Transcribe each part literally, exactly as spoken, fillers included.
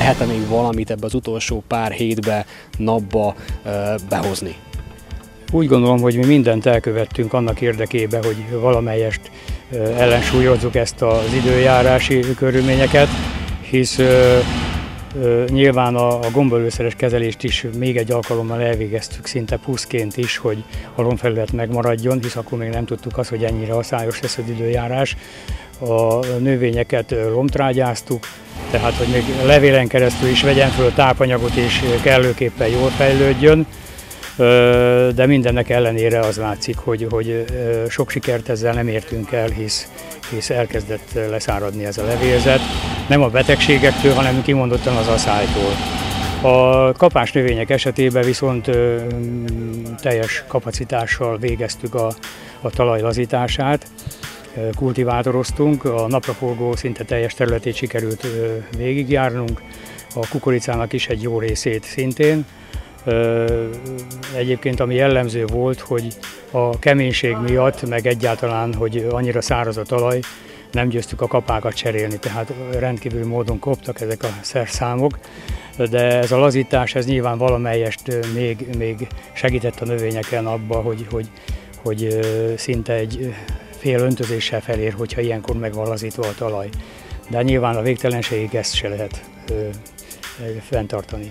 lehet-e még valamit ebbe az utolsó pár hétbe, napba behozni? Úgy gondolom, hogy mi mindent elkövettünk annak érdekében, hogy valamelyest ellensúlyozzuk ezt az időjárási körülményeket, hisz nyilván a, a gombolőszeres kezelést is még egy alkalommal elvégeztük szinte pluszként is, hogy a lombfelület megmaradjon, hisz akkor még nem tudtuk azt, hogy ennyire haszályos lesz az időjárás. A növényeket lombtrágyáztuk, tehát hogy még levélen keresztül is vegyen föl tápanyagot és kellőképpen jól fejlődjön, de mindennek ellenére az látszik, hogy, hogy sok sikert ezzel nem értünk el, hisz, hisz elkezdett leszáradni ez a levélzet. Nem a betegségektől, hanem kimondottan az aszálytól. A kapás növények esetében viszont teljes kapacitással végeztük a, a talaj lazítását, kultivátoroztunk, a napraforgó szinte teljes területét sikerült végigjárnunk, a kukoricának is egy jó részét szintén. Egyébként ami jellemző volt, hogy a keménység miatt, meg egyáltalán, hogy annyira száraz a talaj, nem győztük a kapákat cserélni, tehát rendkívül módon koptak ezek a szerszámok, de ez a lazítás, ez nyilván valamelyest még, még segített a növényeken abba, hogy, hogy, hogy szinte egy fél öntözéssel felér, hogyha ilyenkor meg van lazítva a talaj. De nyilván a végtelenségig ezt se lehet ö, fenntartani.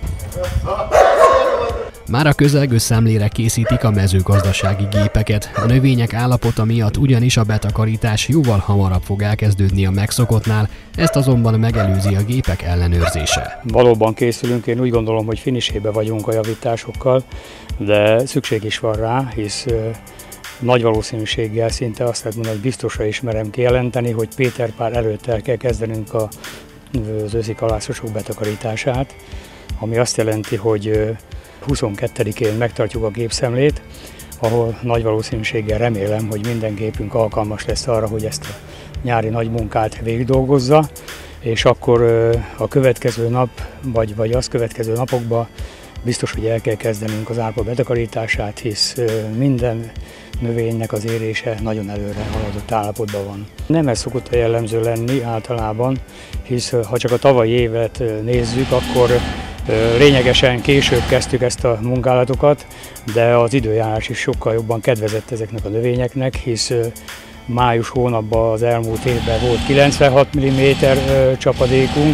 Már a közelgő szemlére készítik a mezőgazdasági gépeket. A növények állapota miatt ugyanis a betakarítás jóval hamarabb fog elkezdődni a megszokottnál, ezt azonban megelőzi a gépek ellenőrzése. Valóban készülünk, én úgy gondolom, hogy finisébe vagyunk a javításokkal, de szükség is van rá, hisz nagy valószínűséggel szinte azt lehet mondani, hogy biztosra is merem kijelenteni, hogy Péterpár előtt el kell kezdenünk az őszi kalászosok betakarítását, ami azt jelenti, hogy huszonkettedikén megtartjuk a gépszemlét, ahol nagy valószínűséggel remélem, hogy minden gépünk alkalmas lesz arra, hogy ezt a nyári nagy munkát végigdolgozza, és akkor a következő nap, vagy, vagy az következő napokban biztos, hogy el kell kezdenünk az árpa betakarítását, hisz minden növénynek az érése nagyon előre haladott állapotban van. Nem ez szokott a jellemző lenni általában, hisz ha csak a tavalyi évet nézzük, akkor lényegesen később kezdtük ezt a munkálatokat, de az időjárás is sokkal jobban kedvezett ezeknek a növényeknek, hisz május hónapban az elmúlt évben volt kilencvenhat milliméter csapadékunk,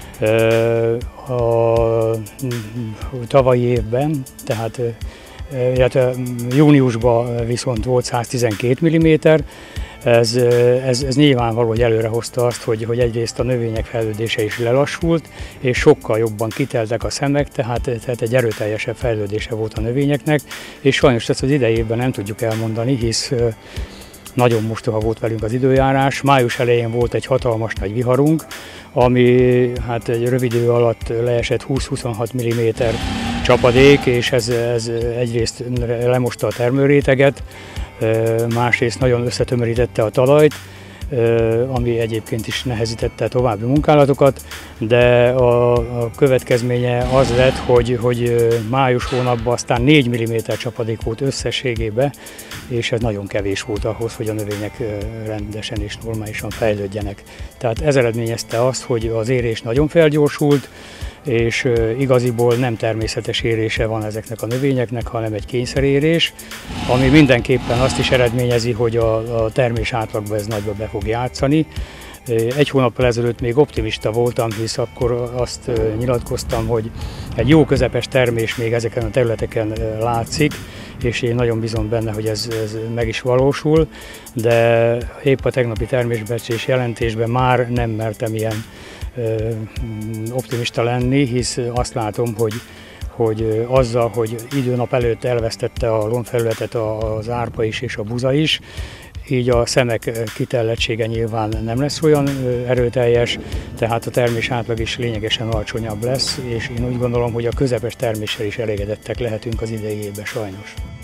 a tavalyi évben, tehát illetve júniusban viszont volt száztizenkét milliméter, ez, ez, ez nyilvánvaló, hogy előre hozta azt, hogy, hogy egyrészt a növények fejlődése is lelassult, és sokkal jobban kiteltek a szemek, tehát, tehát egy erőteljesebb fejlődése volt a növényeknek, és sajnos ezt az idejében nem tudjuk elmondani, hisz nagyon mostoha volt velünk az időjárás. Május elején volt egy hatalmas nagy viharunk, ami hát egy rövid idő alatt leesett húsz-huszonhat milliméter csapadék, és ez, ez egyrészt lemosta a termőréteget, másrészt nagyon összetömörítette a talajt, ami egyébként is nehezítette a további munkálatokat, de a, a következménye az lett, hogy, hogy május hónapban aztán négy milliméter csapadék volt összességében, és ez nagyon kevés volt ahhoz, hogy a növények rendesen és normálisan fejlődjenek. Tehát ez eredményezte azt, hogy az érés nagyon felgyorsult, és igaziból nem természetes érése van ezeknek a növényeknek, hanem egy kényszerérés, ami mindenképpen azt is eredményezi, hogy a, a termés átlagban ez nagyba be fog játszani. Egy hónappal ezelőtt még optimista voltam, hisz akkor azt nyilatkoztam, hogy egy jó közepes termés még ezeken a területeken látszik, és én nagyon bízom benne, hogy ez, ez meg is valósul, de épp a tegnapi termésbecslés jelentésben már nem mertem ilyen optimista lenni, hisz azt látom, hogy, hogy azzal, hogy időnap előtt elvesztette a lombfelületet az árpa is és a buza is, így a szemek kitellettsége nyilván nem lesz olyan erőteljes, tehát a termés átlag is lényegesen alacsonyabb lesz, és én úgy gondolom, hogy a közepes terméssel is elégedettek lehetünk az idei évben sajnos.